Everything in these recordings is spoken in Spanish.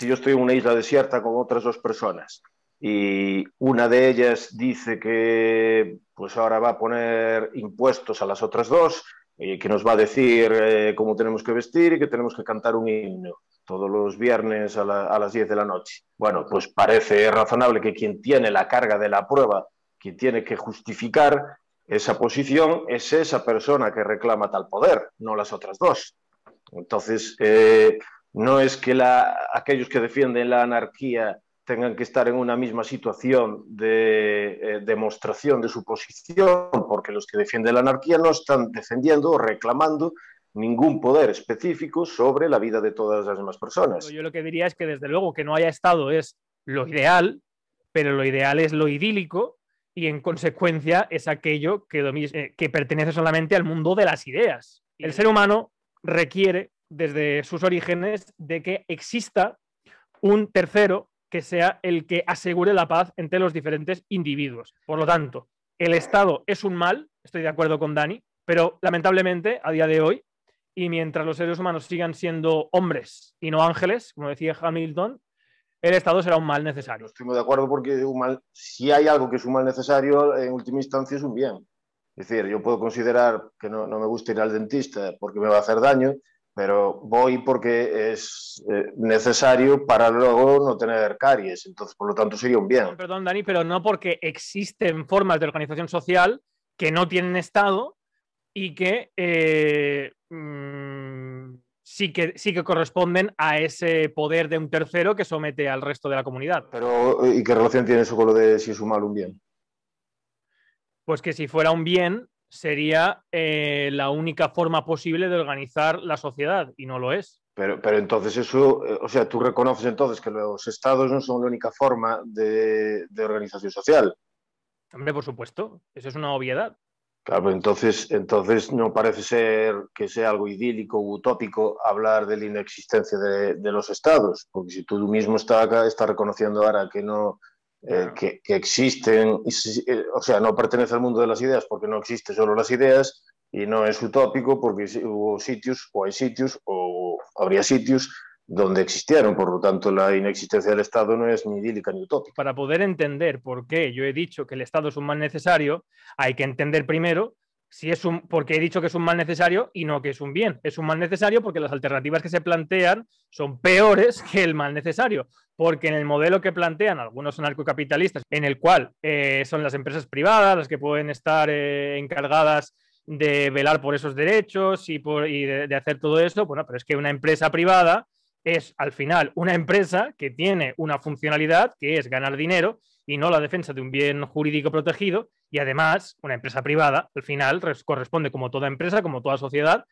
si yo estoy en una isla desierta con otras dos personas y una de ellas dice que pues ahora va a poner impuestos a las otras dos y que nos va a decir cómo tenemos que vestir y que tenemos que cantar un himno todos los viernes a las 10 de la noche. Bueno, pues parece razonable que quien tiene la carga de la prueba, quien tiene que justificar esa posición, es esa persona que reclama tal poder, no las otras dos. Entonces, no es que aquellos que defienden la anarquía tengan que estar en una misma situación de demostración de su posición, porque los que defienden la anarquía no están defendiendo o reclamando ningún poder específico sobre la vida de todas las demás personas. Yo lo que diría es que desde luego que no haya Estado es lo ideal, pero lo ideal es lo idílico y en consecuencia es aquello que pertenece solamente al mundo de las ideas. El ser humano requiere desde sus orígenes de que exista un tercero que sea el que asegure la paz entre los diferentes individuos. Por lo tanto, el Estado es un mal, estoy de acuerdo con Dani, pero lamentablemente a día de hoy, y mientras los seres humanos sigan siendo hombres y no ángeles, como decía Hamilton, el Estado será un mal necesario. Estoy muy de acuerdo porque si hay algo que es un mal necesario, en última instancia es un bien. Es decir, yo puedo considerar que no me gusta ir al dentista porque me va a hacer daño, pero voy porque es necesario para luego no tener caries. Entonces, por lo tanto, sería un bien. Perdón, Dani, pero no porque existen formas de organización social que no tienen Estado y que sí que corresponden a ese poder de un tercero que somete al resto de la comunidad. Pero, ¿y qué relación tiene eso con lo de si es un mal o un bien? Pues que si fuera un bien, sería la única forma posible de organizar la sociedad, y no lo es. Pero entonces eso, o sea, tú reconoces entonces que los estados no son la única forma de organización social. Hombre, por supuesto, eso es una obviedad. Claro, entonces no parece ser que sea algo idílico u utópico hablar de la inexistencia de los estados, porque si tú mismo estás reconociendo ahora que no, que existen, o sea, no pertenece al mundo de las ideas porque no existen solo las ideas y no es utópico porque hubo sitios o hay sitios o habría sitios donde existieron, por lo tanto la inexistencia del Estado no es ni idílica ni utópica. Para poder entender por qué yo he dicho que el Estado es un mal necesario, hay que entender primero si es porque he dicho que es un mal necesario y no que es un bien. Es un mal necesario porque las alternativas que se plantean son peores que el mal necesario, porque en el modelo que plantean algunos anarcocapitalistas, en el cual son las empresas privadas las que pueden estar encargadas de velar por esos derechos y de hacer todo eso, bueno, pero es que una empresa privada es al final una empresa que tiene una funcionalidad que es ganar dinero y no la defensa de un bien jurídico protegido, y además una empresa privada al final corresponde, como toda empresa, como toda sociedad,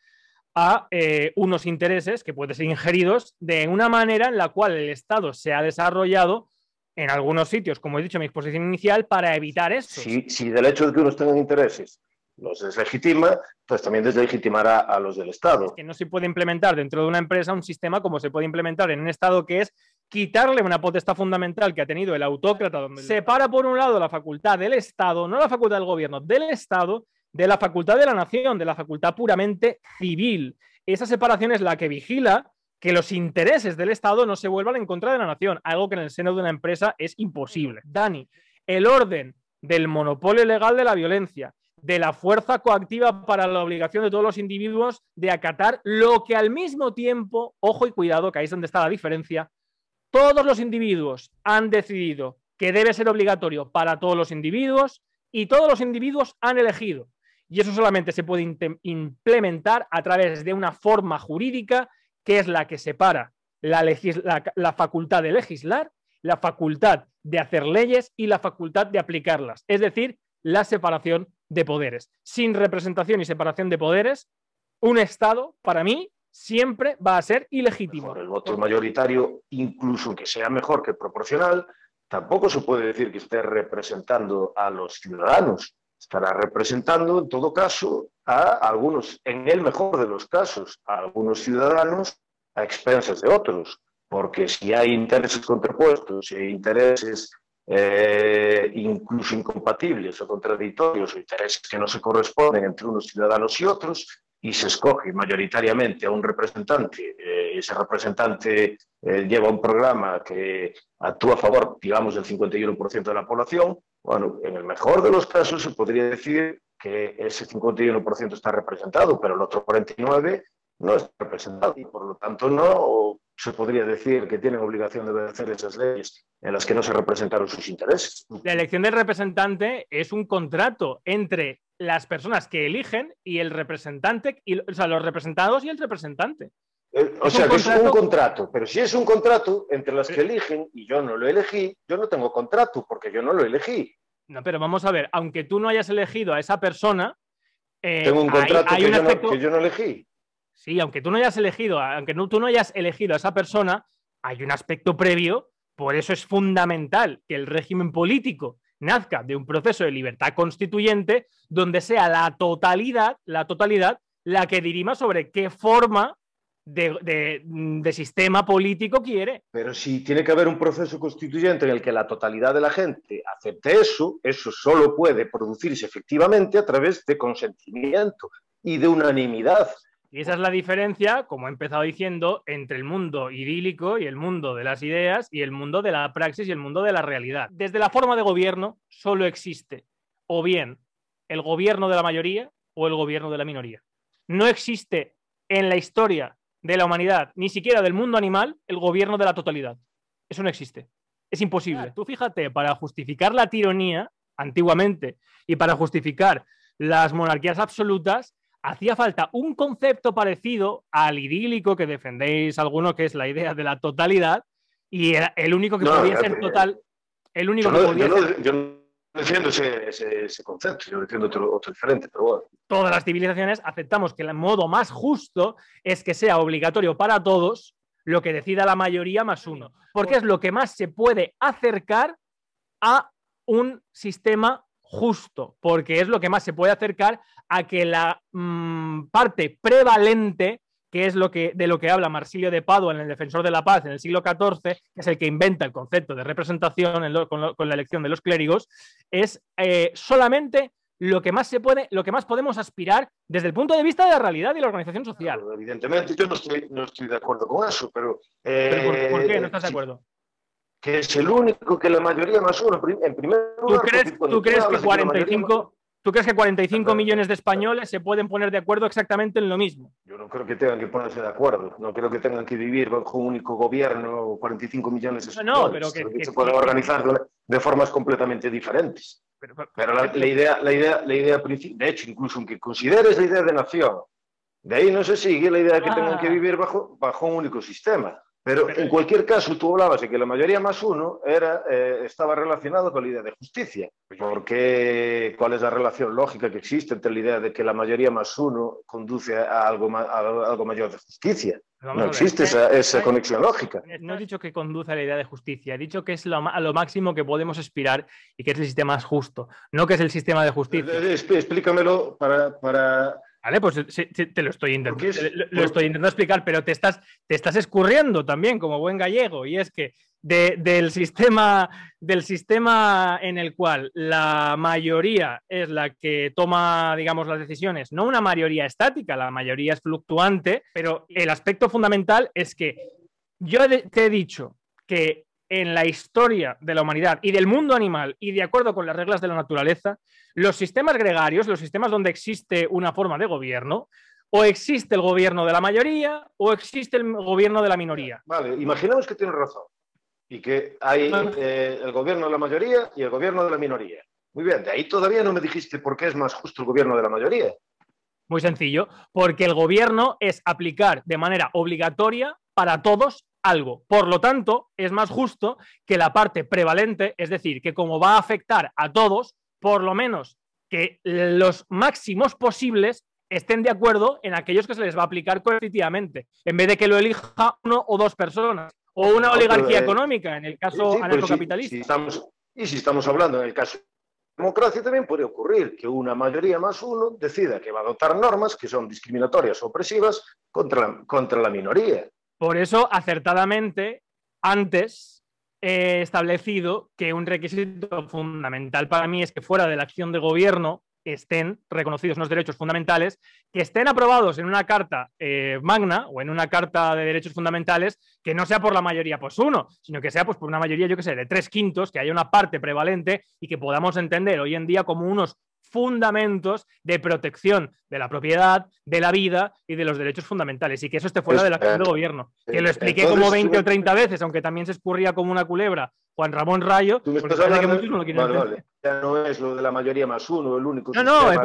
a unos intereses que pueden ser ingeridos de una manera en la cual el Estado se ha desarrollado en algunos sitios, como he dicho en mi exposición inicial, para evitar eso. Si del hecho de que unos tengan intereses los deslegitima, pues también deslegitimará a los del Estado. Es que no se puede implementar dentro de una empresa un sistema como se puede implementar en un Estado, que es quitarle una potestad fundamental que ha tenido el autócrata, donde separa por un lado la facultad del Estado, no la facultad del gobierno, del Estado, de la facultad de la nación, de la facultad puramente civil. Esa separación es la que vigila que los intereses del Estado no se vuelvan en contra de la nación, algo que en el seno de una empresa es imposible. Dani, el orden del monopolio legal de la violencia, de la fuerza coactiva para la obligación de todos los individuos de acatar lo que al mismo tiempo, ojo y cuidado, que ahí es donde está la diferencia, todos los individuos han decidido que debe ser obligatorio para todos los individuos y todos los individuos han elegido. Y eso solamente se puede implementar a través de una forma jurídica que es la que separa la facultad de legislar, la facultad de hacer leyes y la facultad de aplicarlas. Es decir, la separación de poderes. Sin representación y separación de poderes, un Estado, para mí, siempre va a ser ilegítimo. Por el voto mayoritario, incluso que sea mejor que proporcional, tampoco se puede decir que esté representando a los ciudadanos. Estará representando, en todo caso, a algunos, en el mejor de los casos, a algunos ciudadanos a expensas de otros. Porque si hay intereses contrapuestos, si hay intereses incluso incompatibles o contradictorios, o intereses que no se corresponden entre unos ciudadanos y otros, y se escoge mayoritariamente a un representante, ese representante lleva un programa que actúa a favor, digamos, del 51% de la población, bueno, en el mejor de los casos se podría decir que ese 51% está representado, pero el otro 49% no está representado y por lo tanto no se podría decir que tienen obligación de obedecer esas leyes en las que no se representaron sus intereses. La elección del representante es un contrato entre las personas que eligen y el representante, o sea, los representados y el representante. O sea, que es un contrato, pero si es un contrato entre las que eligen y yo no lo elegí, yo no tengo contrato porque yo no lo elegí. No, pero vamos a ver, aunque tú no hayas elegido a esa persona... tengo un contrato que yo no elegí. Sí, aunque tú no hayas elegido, tú no hayas elegido a esa persona, hay un aspecto previo, por eso es fundamental que el régimen político nazca de un proceso de libertad constituyente donde sea la totalidad la que dirima sobre qué forma de sistema político quiere. Pero si tiene que haber un proceso constituyente en el que la totalidad de la gente acepte eso, eso solo puede producirse efectivamente a través de consentimiento y de unanimidad. Y esa es la diferencia, como he empezado diciendo, entre el mundo idílico y el mundo de las ideas y el mundo de la praxis y el mundo de la realidad. Desde la forma de gobierno solo existe o bien el gobierno de la mayoría o el gobierno de la minoría. No existe en la historia de la humanidad, ni siquiera del mundo animal, el gobierno de la totalidad. Eso no existe. Es imposible. Tú fíjate, para justificar la tiranía, antiguamente, y para justificar las monarquías absolutas, hacía falta un concepto parecido al idílico que defendéis alguno, que es la idea de la totalidad, y era el único que podía ser total. El único que podía ser... Yo no defiendo ese concepto, yo defiendo otro diferente, pero bueno. Todas las civilizaciones aceptamos que el modo más justo es que sea obligatorio para todos lo que decida la mayoría más uno, porque es lo que más se puede acercar a un sistema justo, porque es lo que más se puede acercar a que la parte prevalente, que es de lo que habla Marsilio de Padua en El Defensor de la Paz en el siglo XIV, que es el que inventa el concepto de representación con la elección de los clérigos, es solamente lo que más podemos aspirar desde el punto de vista de la realidad y la organización social. Claro, evidentemente yo no estoy de acuerdo con eso, pero... ¿Por qué no estás de acuerdo? Que es el único que la mayoría más uno, en primer lugar... ¿Tú crees que 45 millones de españoles se pueden poner de acuerdo exactamente en lo mismo? Yo no creo que tengan que ponerse de acuerdo. No creo que tengan que vivir bajo un único gobierno 45 millones de españoles. No, pero que se pueden organizar de formas completamente diferentes. Pero la idea principal, de hecho, incluso aunque consideres la idea de nación, de ahí no se sigue la idea de que tengan que vivir bajo un único sistema. Pero en cualquier caso, tú hablabas de que la mayoría más uno estaba relacionado con la idea de justicia. ¿Cuál es la relación lógica que existe entre la idea de que la mayoría más uno conduce a algo mayor de justicia? No existe esa conexión lógica. No he dicho que conduce a la idea de justicia, he dicho que es a lo máximo que podemos aspirar y que es el sistema más justo, no que es el sistema de justicia. Explícamelo para... Vale, pues te lo estoy intentando explicar, pero te estás escurriendo también como buen gallego, y es que del sistema en el cual la mayoría es la que toma, digamos, las decisiones, no una mayoría estática, la mayoría es fluctuante, pero el aspecto fundamental es que yo te he dicho que en la historia de la humanidad y del mundo animal y de acuerdo con las reglas de la naturaleza, los sistemas gregarios, los sistemas donde existe una forma de gobierno, o existe el gobierno de la mayoría o existe el gobierno de la minoría. Vale, imaginemos que tienes razón y que hay el gobierno de la mayoría y el gobierno de la minoría. Muy bien, de ahí todavía no me dijiste por qué es más justo el gobierno de la mayoría. Muy sencillo, porque el gobierno es aplicar de manera obligatoria para todos algo. Por lo tanto, es más justo que la parte prevalente, es decir, que como va a afectar a todos, por lo menos que los máximos posibles estén de acuerdo en aquellos que se les va a aplicar coercitivamente, en vez de que lo elija uno o dos personas, o una oligarquía económica, en el caso anarcocapitalista. Si estamos hablando en el caso de democracia, también puede ocurrir que una mayoría más uno decida que va a adoptar normas que son discriminatorias o opresivas contra la minoría. Por eso, acertadamente, antes he establecido que un requisito fundamental para mí es que fuera de la acción de gobierno estén reconocidos unos derechos fundamentales, que estén aprobados en una carta magna o en una carta de derechos fundamentales, que no sea por la mayoría pues uno, sino que sea pues por una mayoría, yo que sé, de 3/5, que haya una parte prevalente y que podamos entender hoy en día como unos fundamentos de protección de la propiedad, de la vida y de los derechos fundamentales, y que eso esté fuera de la acción del gobierno. Que lo expliqué como 20 o 30 veces, aunque también se escurría como una culebra Juan Ramón Rayo, porque parece que muchos no lo quieren entender. Vale. Ya no es lo de la mayoría más uno, el único he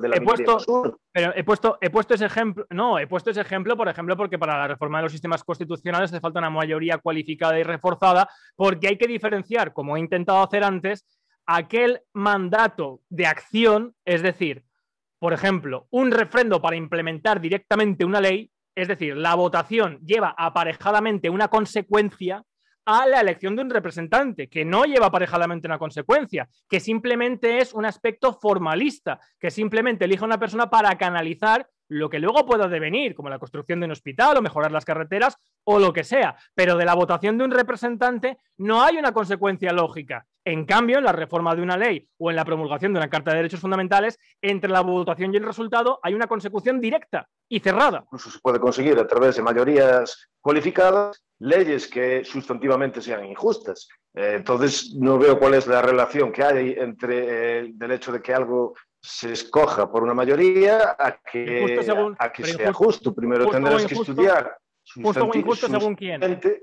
puesto ese ejemplo, por ejemplo, porque para la reforma de los sistemas constitucionales hace falta una mayoría cualificada y reforzada, porque hay que diferenciar, como he intentado hacer antes, aquel mandato de acción, es decir, por ejemplo, un refrendo para implementar directamente una ley, es decir, la votación lleva aparejadamente una consecuencia a la elección de un representante, que no lleva aparejadamente una consecuencia, que simplemente es un aspecto formalista, que simplemente elige a una persona para canalizar lo que luego pueda devenir, como la construcción de un hospital o mejorar las carreteras o lo que sea, pero de la votación de un representante no hay una consecuencia lógica. En cambio, en la reforma de una ley o en la promulgación de una Carta de Derechos Fundamentales, entre la votación y el resultado hay una consecución directa y cerrada. Incluso se puede conseguir a través de mayorías cualificadas leyes que sustantivamente sean injustas. Entonces, no veo cuál es la relación que hay entre el hecho de que algo se escoja por una mayoría a que sea justo. Primero tendrás que estudiar. ¿Justo o injusto según quién?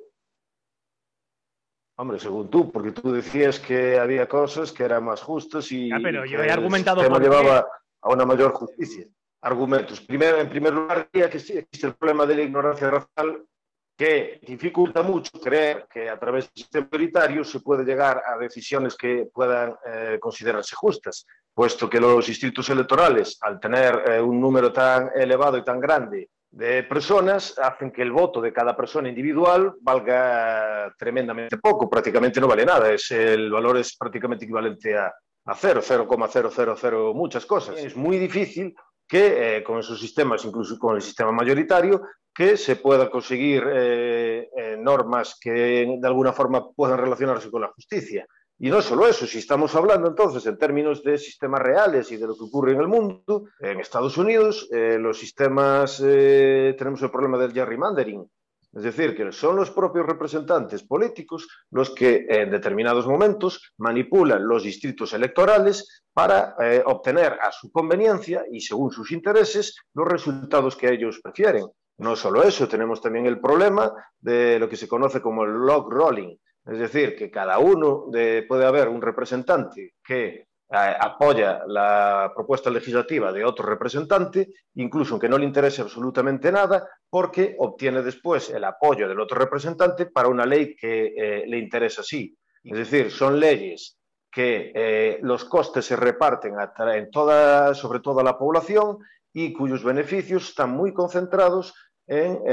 Hombre, según tú, porque tú decías que había cosas que eran más justas y pero yo he argumentado por llevaba a una mayor justicia. Argumentos. Primero, en primer lugar, que existe el problema de la ignorancia racial, que dificulta mucho creer que a través del sistema mayoritario se puede llegar a decisiones que puedan considerarse justas, puesto que los distritos electorales, al tener un número tan elevado y tan grande de personas, hacen que el voto de cada persona individual valga tremendamente poco, prácticamente no vale nada, el valor es prácticamente equivalente a cero, 0,000 muchas cosas. Es muy difícil que con esos sistemas, incluso con el sistema mayoritario, que se pueda conseguir normas que de alguna forma puedan relacionarse con la justicia. Y no solo eso, si estamos hablando entonces en términos de sistemas reales y de lo que ocurre en el mundo, en Estados Unidos los sistemas, tenemos el problema del gerrymandering, es decir, que son los propios representantes políticos los que en determinados momentos manipulan los distritos electorales para obtener a su conveniencia y según sus intereses los resultados que ellos prefieren. No solo eso, tenemos también el problema de lo que se conoce como el log rolling, es decir, que cada uno puede haber un representante que apoya la propuesta legislativa de otro representante, incluso aunque no le interese absolutamente nada, porque obtiene después el apoyo del otro representante para una ley que le interesa sí. Es decir, son leyes que los costes se reparten sobre toda la población y cuyos beneficios están muy concentrados en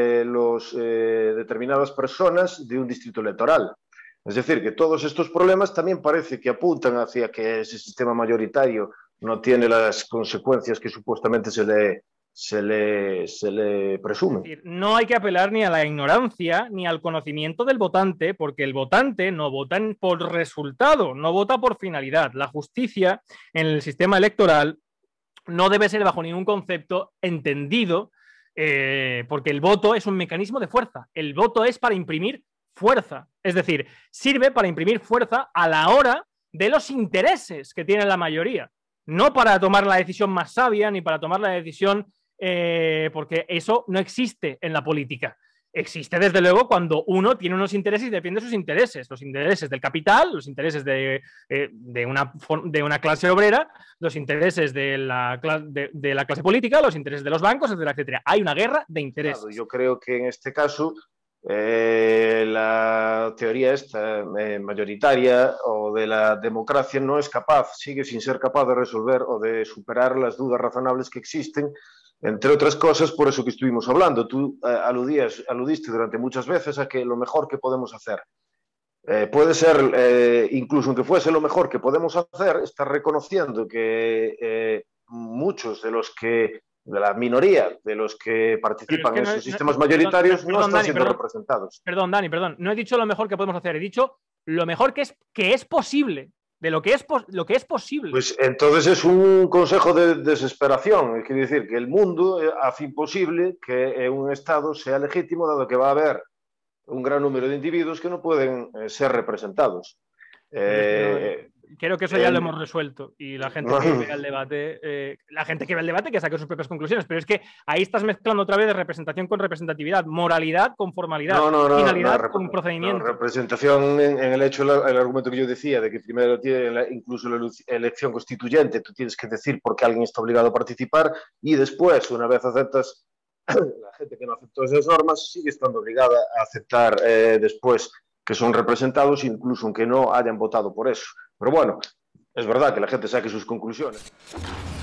determinadas personas de un distrito electoral. Es decir, que todos estos problemas también parece que apuntan hacia que ese sistema mayoritario no tiene las consecuencias que supuestamente se le presume. Es decir, no hay que apelar ni a la ignorancia ni al conocimiento del votante, porque el votante no vota por resultado, no vota por finalidad. La justicia en el sistema electoral no debe ser bajo ningún concepto entendido, porque el voto es un mecanismo de fuerza. El voto es para imprimir fuerza, es decir, sirve para imprimir fuerza a la hora de los intereses que tiene la mayoría, no para tomar la decisión más sabia ni para tomar la decisión, porque eso no existe en la política. Existe, desde luego, cuando uno tiene unos intereses y defiende sus intereses, los intereses del capital, los intereses de una clase obrera, los intereses de la clase política, los intereses de los bancos, etcétera, etcétera. Hay una guerra de intereses. Claro, yo creo que en este caso la teoría esta mayoritaria o de la democracia no es capaz, sigue sin ser capaz de resolver o de superar las dudas razonables que existen, entre otras cosas por eso que estuvimos hablando. Tú aludiste durante muchas veces a que lo mejor que podemos hacer puede ser, incluso aunque fuese lo mejor que podemos hacer, estar reconociendo que muchos de la minoría de los que participan en esos sistemas mayoritarios no están siendo representados. Perdón, Dani, no he dicho lo mejor que podemos hacer, he dicho lo mejor que es posible. de lo que es posible. Pues entonces es un consejo de desesperación. Quiere decir que el mundo hace imposible que un Estado sea legítimo, dado que va a haber un gran número de individuos que no pueden ser representados. Creo que eso ya lo hemos resuelto y la gente que vea el debate, que saque sus propias conclusiones, pero es que ahí estás mezclando otra vez de representación con representatividad, moralidad con formalidad, finalidad con procedimiento. Representación en el hecho, el argumento que yo decía, de que primero tiene incluso la elección constituyente, tú tienes que decir por qué alguien está obligado a participar y después, una vez aceptas, la gente que no aceptó esas normas sigue estando obligada a aceptar después que son representados, incluso aunque no hayan votado por eso. Pero bueno, es verdad que la gente saque sus conclusiones.